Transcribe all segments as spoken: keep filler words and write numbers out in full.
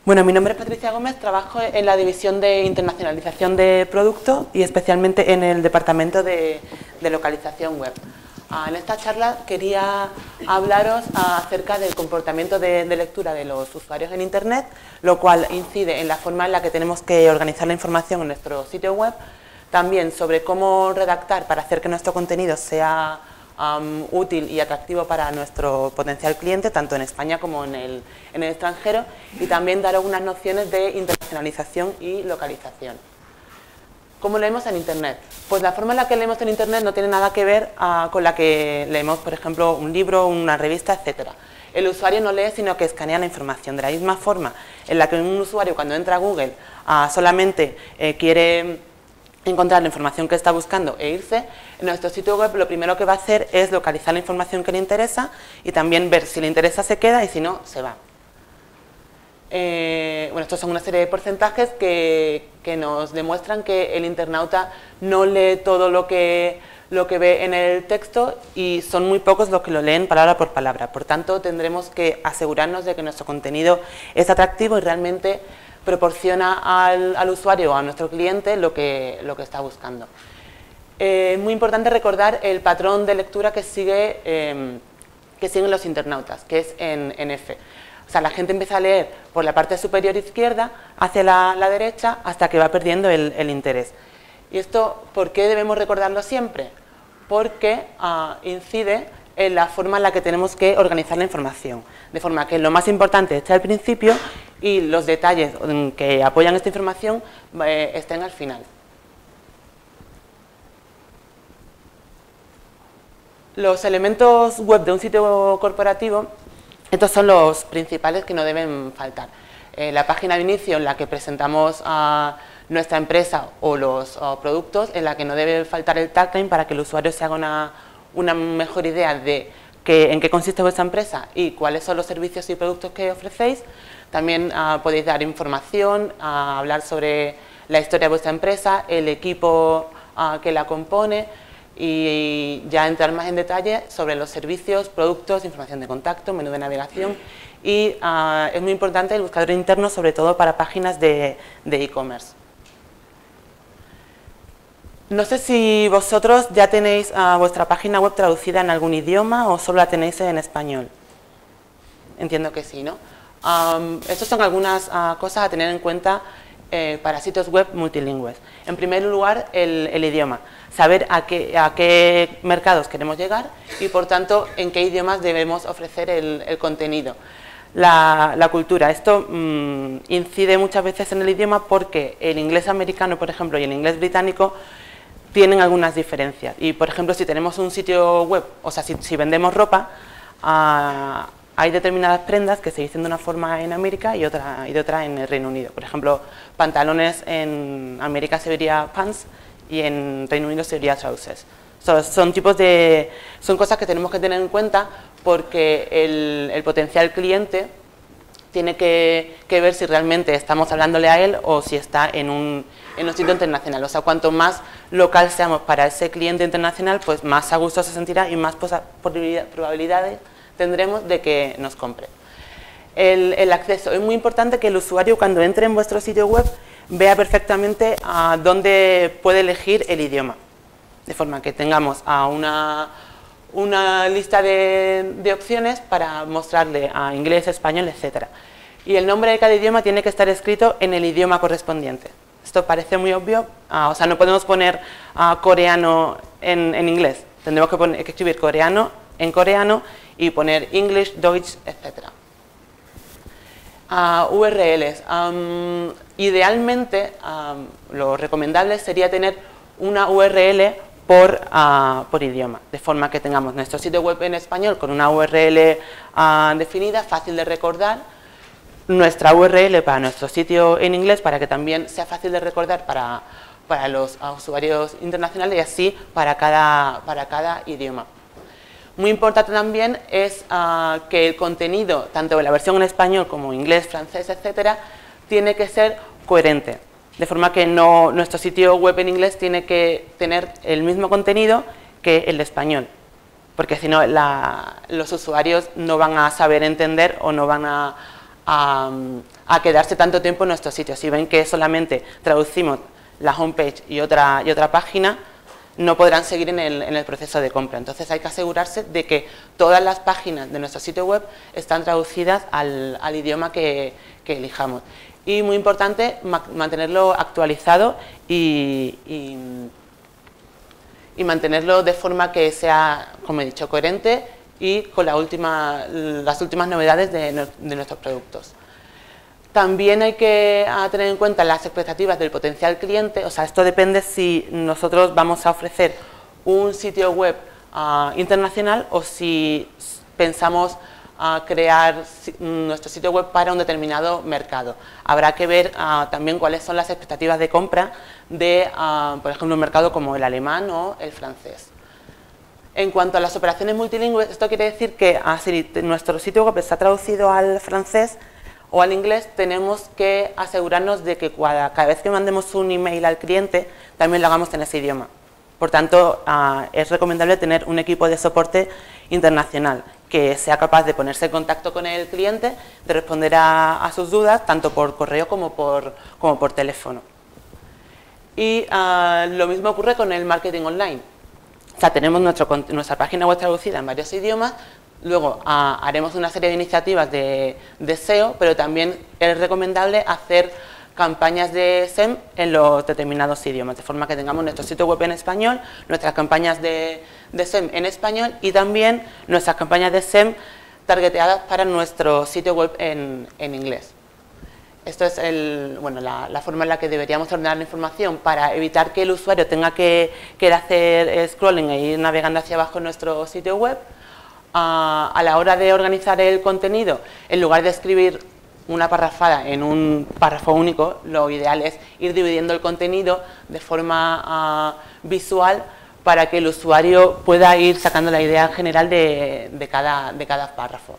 Bueno, mi nombre es Patricia Gómez, trabajo en la División de Internacionalización de Producto y especialmente en el Departamento de, de Localización Web. Ah, en esta charla quería hablaros ah, acerca del comportamiento de, de lectura de los usuarios en Internet, lo cual incide en la forma en la que tenemos que organizar la información en nuestro sitio web, también sobre cómo redactar para hacer que nuestro contenido sea Um, útil y atractivo para nuestro potencial cliente, tanto en España como en el, en el extranjero, y también dar algunas nociones de internacionalización y localización. ¿Cómo leemos en Internet? Pues la forma en la que leemos en Internet no tiene nada que ver uh, con la que leemos, por ejemplo, un libro, una revista, etcétera. El usuario no lee, sino que escanea la información. De la misma forma en la que un usuario, cuando entra a Google, uh, solamente eh, quiere encontrar la información que está buscando e irse, en nuestro sitio web lo primero que va a hacer es localizar la información que le interesa y también ver si le interesa se queda y si no, se va. Eh, bueno, estos son una serie de porcentajes que, que nos demuestran que el internauta no lee todo lo que, lo que ve en el texto y son muy pocos los que lo leen palabra por palabra. Por tanto, tendremos que asegurarnos de que nuestro contenido es atractivo y realmente proporciona al, al usuario o a nuestro cliente lo que, lo que está buscando. Eh, es muy importante recordar el patrón de lectura que, sigue, eh, que siguen los internautas, que es en, en F. O sea, la gente empieza a leer por la parte superior izquierda hacia la, la derecha hasta que va perdiendo el, el interés. ¿Y esto por qué debemos recordarlo siempre? Porque uh, incide en la forma en la que tenemos que organizar la información. De forma que lo más importante está al principio y los detalles que apoyan esta información eh, estén al final. Los elementos web de un sitio corporativo, estos son los principales que no deben faltar. Eh, la página de inicio en la que presentamos a nuestra empresa o los o productos, en la que no debe faltar el tagline para que el usuario se haga una, una mejor idea de que, en qué consiste vuestra empresa y cuáles son los servicios y productos que ofrecéis. También uh, podéis dar información, uh, hablar sobre la historia de vuestra empresa, el equipo uh, que la compone y ya entrar más en detalle sobre los servicios, productos, información de contacto, menú de navegación y uh, es muy importante el buscador interno, sobre todo para páginas de e-commerce. No sé si vosotros ya tenéis uh, vuestra página web traducida en algún idioma o solo la tenéis en español. Entiendo que sí, ¿no? Um, estas son algunas uh, cosas a tener en cuenta eh, para sitios web multilingües. En primer lugar, el, el idioma. Saber a qué, a qué mercados queremos llegar y, por tanto, en qué idiomas debemos ofrecer el, el contenido. La, la cultura. Esto mmm, incide muchas veces en el idioma porque el inglés americano, por ejemplo, y el inglés británico tienen algunas diferencias. Y, por ejemplo, si tenemos un sitio web, o sea, si, si vendemos ropa, uh, hay determinadas prendas que se dicen de una forma en América y otra y de otra en el Reino Unido. Por ejemplo, pantalones en América se diría pants y en Reino Unido se diría trousers. So, son tipos de, son cosas que tenemos que tener en cuenta porque el, el potencial cliente tiene que, que ver si realmente estamos hablándole a él o si está en un, en un sitio internacional. O sea, cuanto más local seamos para ese cliente internacional, pues más a gusto se sentirá y más probabilidades tendremos de que nos compre. El, el acceso. Es muy importante que el usuario, cuando entre en vuestro sitio web, vea perfectamente a dónde puede elegir el idioma. De forma que tengamos a una, una lista de, de opciones para mostrarle a inglés, español, etcétera. Y el nombre de cada idioma tiene que estar escrito en el idioma correspondiente. Esto parece muy obvio, uh, o sea, no podemos poner uh, coreano en, en inglés. Tendremos que, poner, que escribir coreano en coreano y poner English, Deutsch, etcétera. Uh, U R Ls. Um, idealmente, um, lo recomendable sería tener una U R L por, uh, por idioma, de forma que tengamos nuestro sitio web en español con una U R L uh, definida, fácil de recordar, nuestra U R L para nuestro sitio en inglés para que también sea fácil de recordar para, para los uh, usuarios internacionales y así para cada, para cada idioma. Muy importante también es uh, que el contenido, tanto la versión en español como inglés, francés, etcétera, tiene que ser coherente. De forma que no, nuestro sitio web en inglés tiene que tener el mismo contenido que el de español. Porque si no, la, los usuarios no van a saber entender o no van a, a, a quedarse tanto tiempo en nuestro sitio. Si ven que solamente traducimos la homepage y otra, y otra página, no podrán seguir en el, en el proceso de compra. Entonces hay que asegurarse de que todas las páginas de nuestro sitio web están traducidas al, al idioma que, que elijamos. Y muy importante, ma mantenerlo actualizado y, y, y mantenerlo de forma que sea, como he dicho, coherente y con la última, las últimas novedades de, de nuestros productos. También hay que tener en cuenta las expectativas del potencial cliente, o sea, esto depende si nosotros vamos a ofrecer un sitio web uh, internacional o si pensamos uh, crear nuestro sitio web para un determinado mercado. Habrá que ver uh, también cuáles son las expectativas de compra de, uh, por ejemplo, un mercado como el alemán o el francés. En cuanto a las operaciones multilingües, esto quiere decir que uh, si nuestro sitio web está traducido al francés o al inglés, tenemos que asegurarnos de que cada, cada vez que mandemos un email al cliente, también lo hagamos en ese idioma. Por tanto, uh, es recomendable tener un equipo de soporte internacional que sea capaz de ponerse en contacto con el cliente, de responder a, a sus dudas, tanto por correo como por, como por teléfono. Y uh, lo mismo ocurre con el marketing online. O sea, tenemos nuestro, nuestra página web traducida en varios idiomas. Luego uh, haremos una serie de iniciativas de, de S E O, pero también es recomendable hacer campañas de S E M en los determinados idiomas, de forma que tengamos nuestro sitio web en español, nuestras campañas de, de S E M en español y también nuestras campañas de S E M targeteadas para nuestro sitio web en, en inglés. Esto es el, bueno, la, la forma en la que deberíamos ordenar la información para evitar que el usuario tenga que, que hacer scrolling e ir navegando hacia abajo en nuestro sitio web. Uh, a la hora de organizar el contenido, en lugar de escribir una parrafada en un párrafo único, lo ideal es ir dividiendo el contenido de forma uh, visual para que el usuario pueda ir sacando la idea general de, de, cada, de cada párrafo.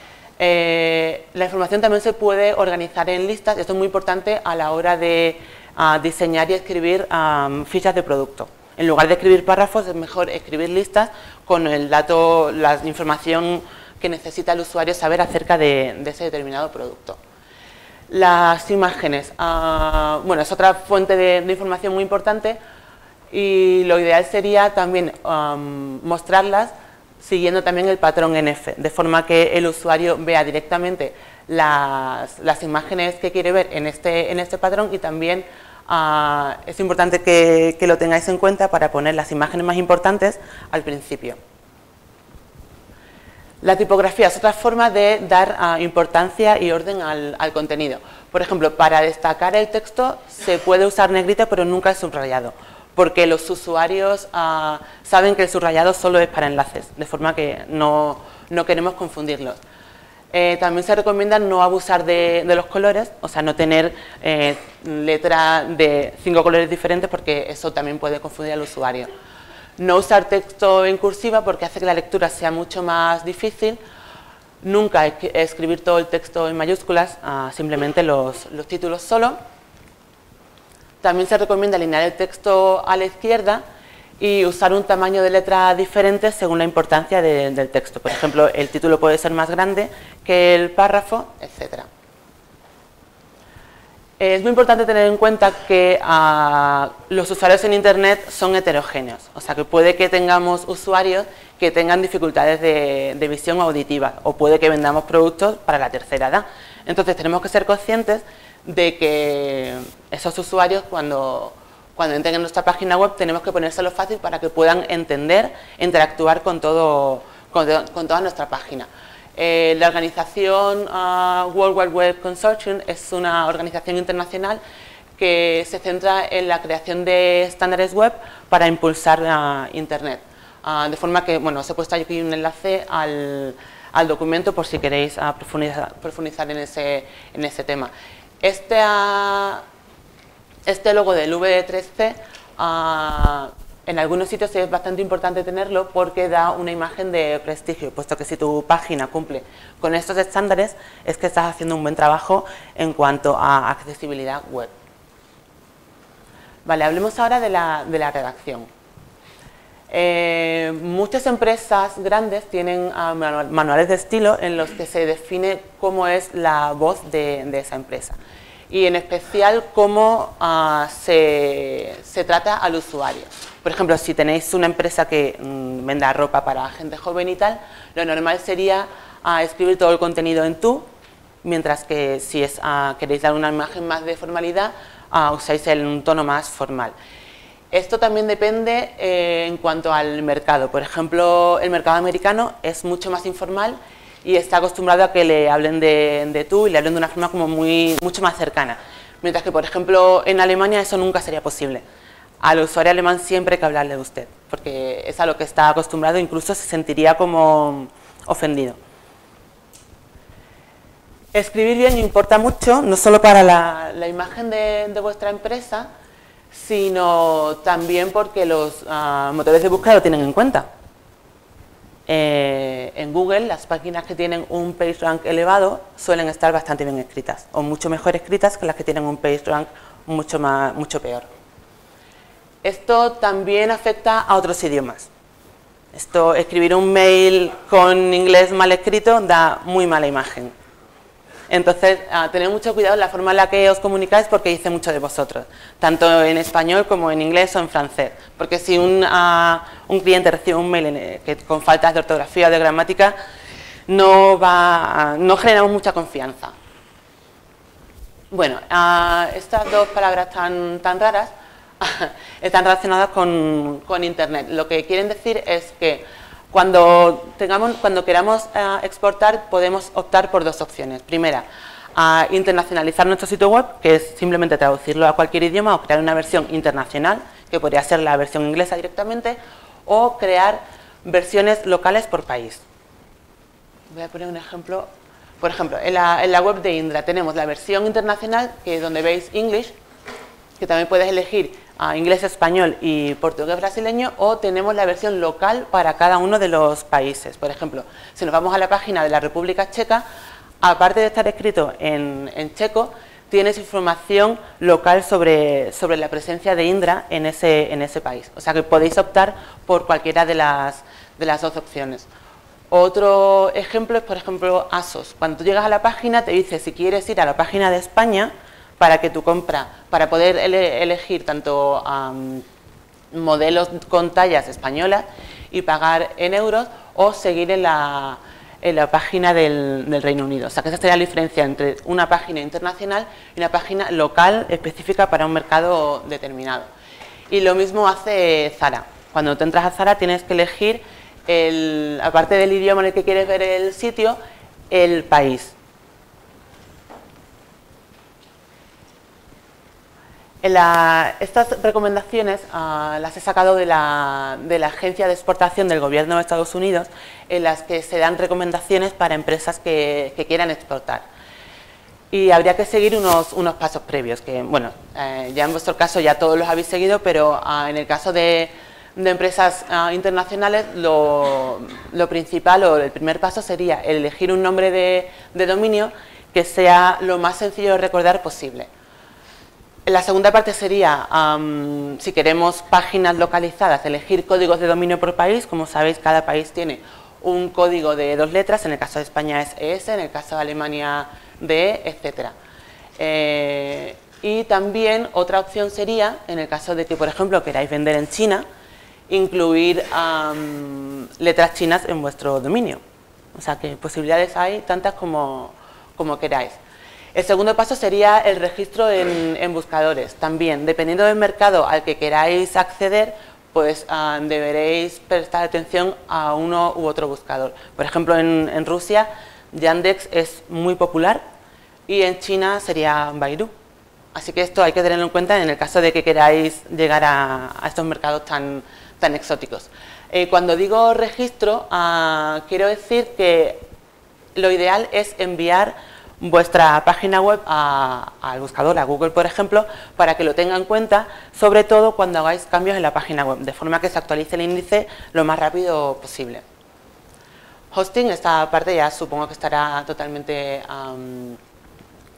Eh, la información también se puede organizar en listas, esto es muy importante a la hora de uh, diseñar y escribir um, fichas de producto. En lugar de escribir párrafos, es mejor escribir listas con el dato, la información que necesita el usuario saber acerca de, de ese determinado producto. Las imágenes, uh, bueno, es otra fuente de, de información muy importante y lo ideal sería también um, mostrarlas siguiendo también el patrón N F, de forma que el usuario vea directamente las, las imágenes que quiere ver en este, en este patrón y también Uh, es importante que, que lo tengáis en cuenta para poner las imágenes más importantes al principio. La tipografía es otra forma de dar uh, importancia y orden al, al contenido. Por ejemplo, para destacar el texto se puede usar negrita pero nunca el subrayado, porque los usuarios uh, saben que el subrayado solo es para enlaces, de forma que no, no queremos confundirlos. Eh, también se recomienda no abusar de, de los colores, o sea, no tener eh, letra de cinco colores diferentes porque eso también puede confundir al usuario. No usar texto en cursiva porque hace que la lectura sea mucho más difícil. Nunca escribir todo el texto en mayúsculas, uh, simplemente los, los títulos solo. También se recomienda alinear el texto a la izquierda y usar un tamaño de letra diferente según la importancia de, del texto. Por ejemplo, el título puede ser más grande que el párrafo, etcétera. Es muy importante tener en cuenta que uh, los usuarios en Internet son heterogéneos, o sea que puede que tengamos usuarios que tengan dificultades de, de visión auditiva o puede que vendamos productos para la tercera edad. Entonces tenemos que ser conscientes de que esos usuarios cuando... Cuando entren en nuestra página web tenemos que ponérselo fácil para que puedan entender, interactuar con, todo, con, con toda nuestra página. Eh, la organización uh, World Wide Web Consortium es una organización internacional que se centra en la creación de estándares web para impulsar uh, Internet. Uh, de forma que, bueno, os he puesto aquí un enlace al, al documento por si queréis uh, profundizar, profundizar en, ese, en ese tema. Este... Uh, Este logo del V tres C, uh, en algunos sitios es bastante importante tenerlo porque da una imagen de prestigio, puesto que si tu página cumple con estos estándares es que estás haciendo un buen trabajo en cuanto a accesibilidad web. Vale, hablemos ahora de la, de la redacción. Eh, muchas empresas grandes tienen uh, manuales de estilo en los que se define cómo es la voz de, de esa empresa y en especial cómo uh, se, se trata al usuario. Por ejemplo, si tenéis una empresa que mmm, venda ropa para gente joven y tal, lo normal sería uh, escribir todo el contenido en tú, mientras que si es, uh, queréis dar una imagen más de formalidad, uh, usáis el, un tono más formal. Esto también depende eh, en cuanto al mercado. Por ejemplo, el mercado americano es mucho más informal y está acostumbrado a que le hablen de, de tú y le hablen de una forma como muy, mucho más cercana. Mientras que, por ejemplo, en Alemania eso nunca sería posible. Al usuario alemán siempre hay que hablarle de usted, porque es a lo que está acostumbrado, incluso se sentiría como ofendido. Escribir bien importa mucho, no solo para la, la imagen de, de vuestra empresa, sino también porque los uh, motores de búsqueda lo tienen en cuenta. Eh, en Google, las páginas que tienen un PageRank elevado suelen estar bastante bien escritas, o mucho mejor escritas que las que tienen un PageRank mucho, más, mucho peor. Esto también afecta a otros idiomas. Esto, escribir un mail con inglés mal escrito da muy mala imagen. Entonces, uh, tened mucho cuidado en la forma en la que os comunicáis porque dice mucho de vosotros, tanto en español como en inglés o en francés. Porque si un, uh, un cliente recibe un mail en, eh, que, con faltas de ortografía o de gramática, no, va, uh, no generamos mucha confianza. Bueno, uh, estas dos palabras tan, tan raras están relacionadas con, con Internet. Lo que quieren decir es que Cuando, tengamos, cuando queramos uh, exportar, podemos optar por dos opciones. Primera, uh, internacionalizar nuestro sitio web, que es simplemente traducirlo a cualquier idioma o crear una versión internacional, que podría ser la versión inglesa directamente, o crear versiones locales por país. Voy a poner un ejemplo. Por ejemplo, en la, en la web de Indra tenemos la versión internacional, que es donde veis English, que también puedes elegir uh, inglés, español y portugués brasileño, o tenemos la versión local para cada uno de los países. Por ejemplo, si nos vamos a la página de la República Checa, aparte de estar escrito en, en checo, tienes información local sobre, sobre la presencia de Indra en ese, en ese país. O sea que podéis optar por cualquiera de las, de las dos opciones. Otro ejemplo es, por ejemplo, ASOS. Cuando tú llegas a la página te dice si quieres ir a la página de España, para que tu compra, para poder ele elegir tanto um, modelos con tallas españolas y pagar en euros, o seguir en la, en la página del, del Reino Unido. O sea que esa sería la diferencia entre una página internacional y una página local específica para un mercado determinado. Y lo mismo hace Zara. Cuando tú entras a Zara tienes que elegir, el, aparte del idioma en el que quieres ver el sitio, el país. La, estas recomendaciones uh, las he sacado de la, de la Agencia de Exportación del Gobierno de Estados Unidos, en las que se dan recomendaciones para empresas que, que quieran exportar. Y habría que seguir unos, unos pasos previos, que bueno, eh, ya en vuestro caso ya todos los habéis seguido, pero uh, en el caso de, de empresas uh, internacionales, lo, lo principal o el primer paso sería elegir un nombre de, de dominio que sea lo más sencillo de recordar posible. La segunda parte sería, um, si queremos páginas localizadas, elegir códigos de dominio por país. Como sabéis, cada país tiene un código de dos letras, en el caso de España es E S, en el caso de Alemania D E, etcétera. Eh, y también otra opción sería, en el caso de que, por ejemplo, queráis vender en China, incluir um, letras chinas en vuestro dominio. O sea que posibilidades hay tantas como, como queráis. El segundo paso sería el registro en, en buscadores. También, dependiendo del mercado al que queráis acceder, pues uh, deberéis prestar atención a uno u otro buscador. Por ejemplo, en, en Rusia, Yandex es muy popular y en China sería Baidu. Así que esto hay que tenerlo en cuenta en el caso de que queráis llegar a, a estos mercados tan, tan exóticos. Eh, cuando digo registro, uh, quiero decir que lo ideal es enviar vuestra página web a, al buscador, a Google por ejemplo, para que lo tenga en cuenta, sobre todo cuando hagáis cambios en la página web, de forma que se actualice el índice lo más rápido posible. Hosting, esta parte ya supongo que estará totalmente um,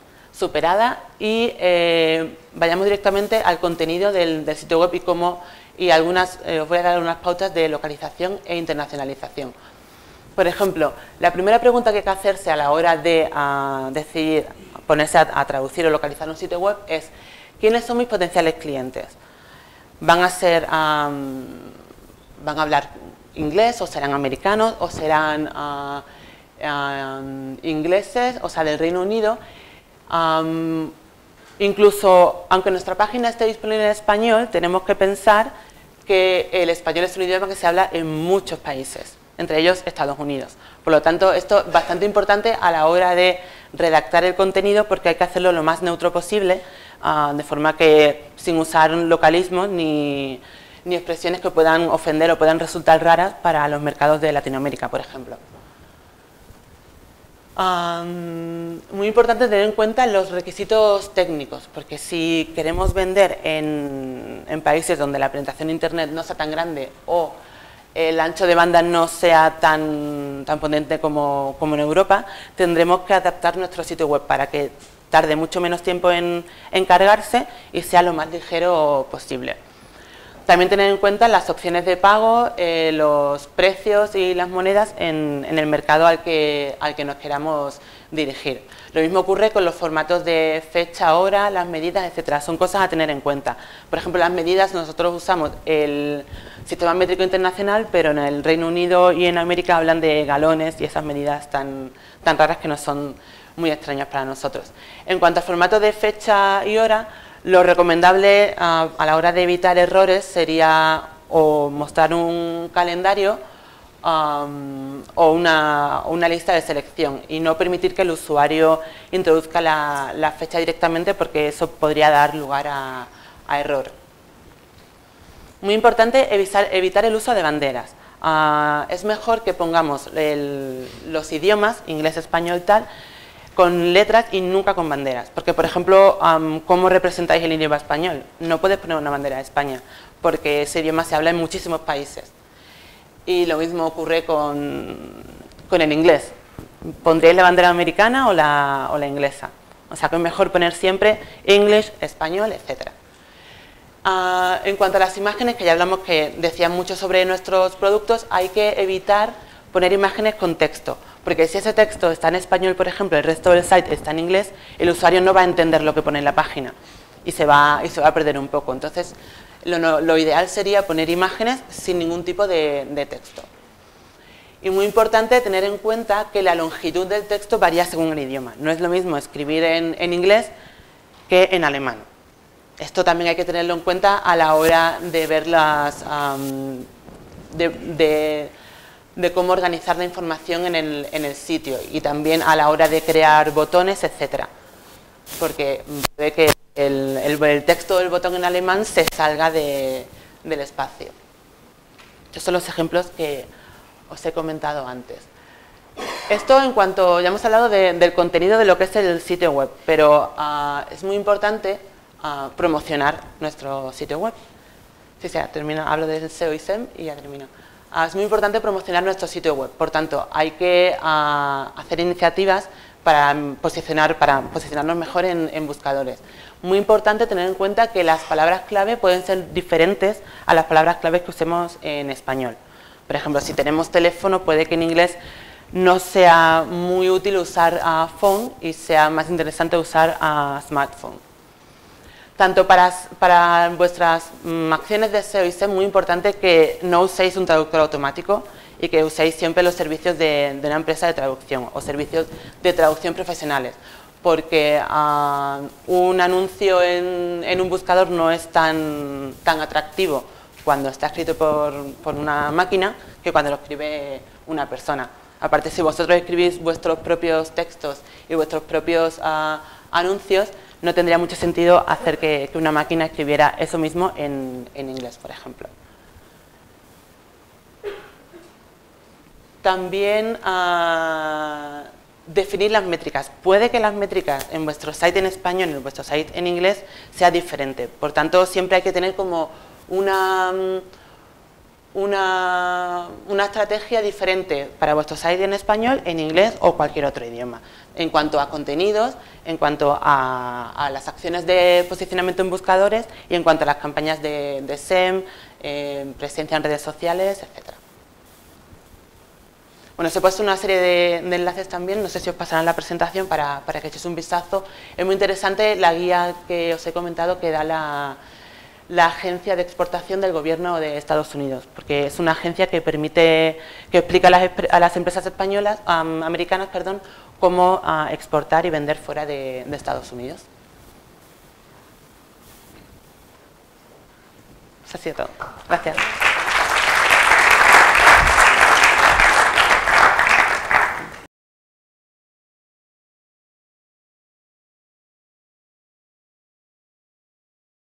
superada, y eh, vayamos directamente al contenido del, del sitio web y cómo y algunas, eh, os voy a dar unas pautas de localización e internacionalización. Por ejemplo, la primera pregunta que hay que hacerse a la hora de uh, decidir ponerse a, a traducir o localizar un sitio web es ¿quiénes son mis potenciales clientes? ¿Van a ser, um, van a hablar inglés o serán americanos o serán uh, uh, ingleses, o sea, del Reino Unido? Um, incluso, aunque nuestra página esté disponible en español, tenemos que pensar que el español es un idioma que se habla en muchos países, entre ellos Estados Unidos. Por lo tanto, esto es bastante importante a la hora de redactar el contenido porque hay que hacerlo lo más neutro posible, uh, de forma que sin usar localismos ni, ni expresiones que puedan ofender o puedan resultar raras para los mercados de Latinoamérica, por ejemplo. Um, muy importante tener en cuenta los requisitos técnicos, porque si queremos vender en, en países donde la penetración de Internet no sea tan grande o el ancho de banda no sea tan, tan potente como, como en Europa, tendremos que adaptar nuestro sitio web para que tarde mucho menos tiempo en, en cargarse y sea lo más ligero posible. También tener en cuenta las opciones de pago, eh, los precios y las monedas en, en el mercado al que, al que nos queramos dirigir. Lo mismo ocurre con los formatos de fecha, hora, las medidas, etcétera. Son cosas a tener en cuenta. Por ejemplo, las medidas, nosotros usamos el sistema métrico internacional, pero en el Reino Unido y en América hablan de galones y esas medidas tan, tan raras que nos son muy extrañas para nosotros. En cuanto al formato de fecha y hora, lo recomendable uh, a la hora de evitar errores sería o mostrar un calendario um, o una, una lista de selección y no permitir que el usuario introduzca la, la fecha directamente porque eso podría dar lugar a, a error. Muy importante evitar, evitar el uso de banderas. Uh, es mejor que pongamos el, los idiomas, inglés, español, tal, con letras y nunca con banderas. Porque, por ejemplo, um, ¿cómo representáis el idioma español? No puedes poner una bandera de España, porque ese idioma se habla en muchísimos países. Y lo mismo ocurre con, con el inglés. ¿Pondréis la bandera americana o la, o la inglesa? O sea que es mejor poner siempre English, español, etcétera. Uh, en cuanto a las imágenes, que ya hablamos que decían mucho sobre nuestros productos, hay que evitar poner imágenes con texto. Porque si ese texto está en español, por ejemplo, el resto del site está en inglés, el usuario no va a entender lo que pone en la página y se va, y se va a perder un poco. Entonces, lo, no, lo ideal sería poner imágenes sin ningún tipo de, de texto. Y muy importante tener en cuenta que la longitud del texto varía según el idioma. No es lo mismo escribir en, en inglés que en alemán. Esto también hay que tenerlo en cuenta a la hora de ver las... Um, de, de, de cómo organizar la información en el, en el sitio y también a la hora de crear botones, etcétera. Porque ve que el, el, el texto del botón en alemán se salga de, del espacio. Estos son los ejemplos que os he comentado antes. Esto en cuanto, ya hemos hablado de, del contenido de lo que es el sitio web, pero uh, es muy importante uh, promocionar nuestro sitio web. Sí, sí, termino, hablo del S E O y S E M y ya termino. Uh, es muy importante promocionar nuestro sitio web, por tanto, hay que uh, hacer iniciativas para, posicionar, para posicionarnos mejor en, en buscadores. Muy importante tener en cuenta que las palabras clave pueden ser diferentes a las palabras clave que usemos en español. Por ejemplo, si tenemos teléfono, puede que en inglés no sea muy útil usar uh, phone y sea más interesante usar uh, smartphone. Tanto para, para vuestras um, acciones de S E O y S E M, muy importante que no uséis un traductor automático y que uséis siempre los servicios de, de una empresa de traducción o servicios de traducción profesionales, porque uh, un anuncio en, en un buscador no es tan, tan atractivo cuando está escrito por, por una máquina que cuando lo escribe una persona. Aparte, si vosotros escribís vuestros propios textos y vuestros propios uh, anuncios, no tendría mucho sentido hacer que, que una máquina escribiera eso mismo en, en inglés, por ejemplo. También uh, definir las métricas. Puede que las métricas en vuestro site en español y en vuestro site en inglés sea diferente. Por tanto, siempre hay que tener como una, una, una estrategia diferente para vuestro site en español, en inglés o cualquier otro idioma. En cuanto a contenidos, en cuanto a, a las acciones de posicionamiento en buscadores y en cuanto a las campañas de, de S E M, eh, presencia en redes sociales, etcétera. Bueno, os he puesto una serie de, de enlaces también, no sé si os pasarán la presentación para, para que echéis un vistazo. Es muy interesante la guía que os he comentado que da la, la Agencia de Exportación del Gobierno de Estados Unidos, porque es una agencia que permite, que explica a las, a las empresas españolas, um, americanas, perdón, cómo uh, exportar y vender fuera de, de Estados Unidos. Eso ha sido todo. Gracias.